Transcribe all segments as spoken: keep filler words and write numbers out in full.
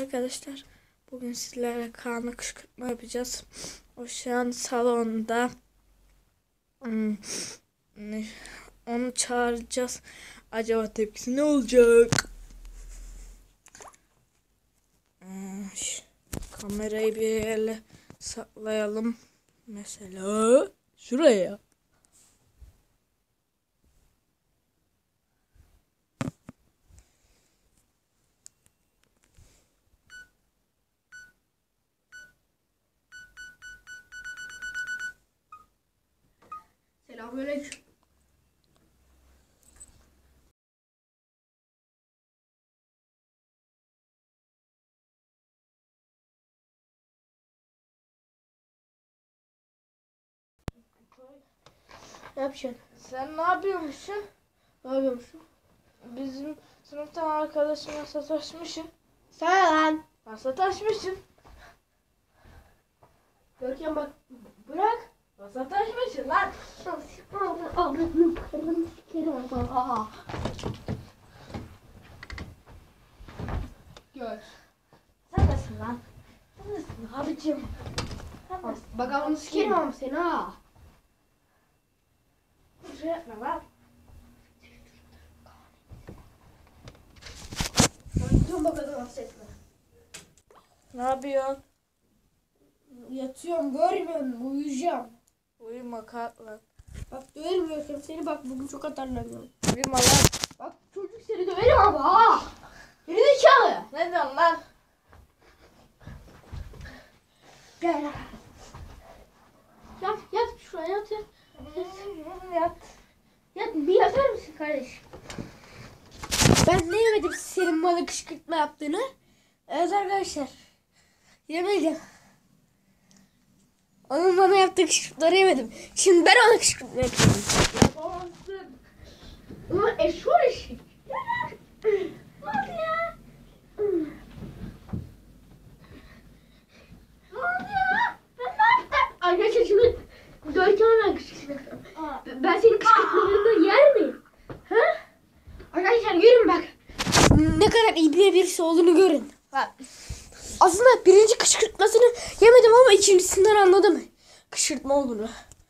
Arkadaşlar bugün sizlerle Kaan'a kışkırtma yapacağız. O şu an salonda. Hmm, Onu çağıracağız. Acaba tepkisi ne olacak? Hmm, Kamerayı bir yere saklayalım. Mesela şuraya. Selamünaleyküm. Ne yapacaksın? Sen ne yapıyormuşsun? Ne yapıyormuşum? Bizim sınıftan arkadaşımla sataşmışsın. Sen lan. Ben sataşmışsın. Görkem bak. Bırak. Ben sataşmışsın lan. Ağzını kırmızı sikerim ama. Gör. Sen nesin lan? Sen nesin abicim? Sen nesin? Bak ağzını sikerim ama seni ha. Bir şey yapma lan. Dur bak adamı affetme. Ne yapıyorsun? Yatıyorum görmüyor musun? Uyuyacağım. Uyuma kalk lan. Bak döverim Görkem seni, bak bugün çok atarlanıyorum. Uyuma lan. Bak çocuk seni döverim ama ha. Geri zekalı. Ne diyorsun lan? Gel. Yat yat şuraya yat yat. Yat. Yat bir yatar mısın kardeş? Ben ne yemedim senin bana kışkırtma yaptığını? Evet arkadaşlar. Yemedim. Onun bana yaptığı kışkırtmaları yemedim. Şimdi ben ona kışkırtma yapıyorum. Yapamazsın. Ulan eşor eşek. Ne oldu ya? Ne oldu ya? Ben ne yaptım? Arkadaşlar şimdi Görkem'e ben kışkırtma yapıyorum. Ben senin kışkırtmalarını yer miyim? Ha? Arkadaşlar görün bak. Ne kadar iyi birisi olduğunu görün. Bak. Aslında birinci kışkırtmasını yemedim ama ikincisinden anladım kışkırtma olduğunu.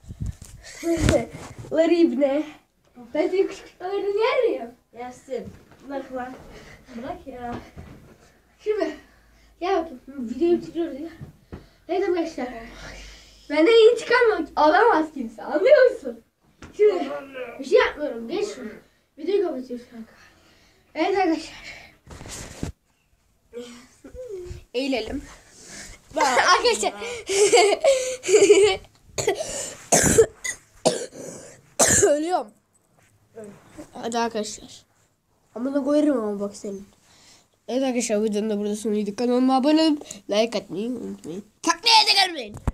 Ları ibne. Ben senin kışkırtmalarını yer miyim? Yersin. Bırak lan. Bırak ya. Şimdi gel bakayım. Videoyu bitiriyoruz ya. Evet arkadaşlar. Benden intikam alamaz kimse. Anlıyor musun? Şimdi bir şey yapmıyorum. Geç şunu. Videoyu kapatıyoruz kanka. Evet arkadaşlar. Eğilelim. Arkadaşlar. Ölüyorum. Hadi arkadaşlar. Amına koyarım ama bak senin. Evet arkadaşlar videonun da burada sonuydu. Kanalıma abone olup like atmayı unutmayın. Taklaya da gelmeyin.